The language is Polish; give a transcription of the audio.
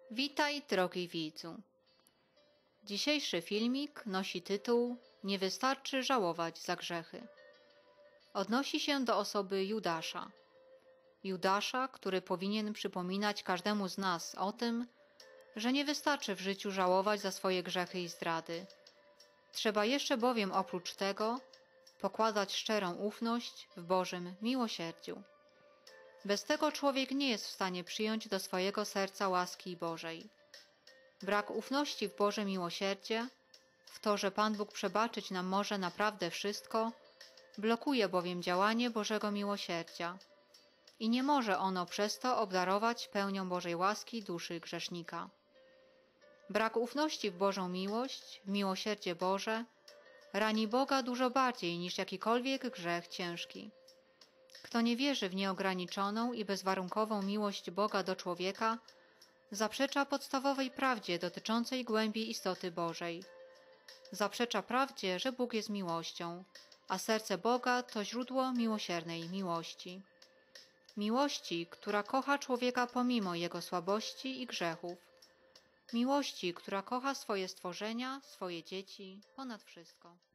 Witaj, drogi widzu. Dzisiejszy filmik nosi tytuł Nie wystarczy żałować za grzechy. Odnosi się do osoby Judasza. Judasza, który powinien przypominać każdemu z nas o tym, że nie wystarczy w życiu żałować za swoje grzechy i zdrady. Trzeba jeszcze bowiem oprócz tego pokładać szczerą ufność w Bożym miłosierdziu. Bez tego człowiek nie jest w stanie przyjąć do swojego serca łaski Bożej. Brak ufności w Boże miłosierdzie, w to, że Pan Bóg przebaczyć nam może naprawdę wszystko, blokuje bowiem działanie Bożego miłosierdzia i nie może ono przez to obdarować pełnią Bożej łaski duszy grzesznika. Brak ufności w Bożą miłość, w miłosierdzie Boże, rani Boga dużo bardziej niż jakikolwiek grzech ciężki. Kto nie wierzy w nieograniczoną i bezwarunkową miłość Boga do człowieka, zaprzecza podstawowej prawdzie dotyczącej głębi istoty Bożej. Zaprzecza prawdzie, że Bóg jest miłością, a serce Boga to źródło miłosiernej miłości. Miłości, która kocha człowieka pomimo jego słabości i grzechów. Miłości, która kocha swoje stworzenia, swoje dzieci ponad wszystko.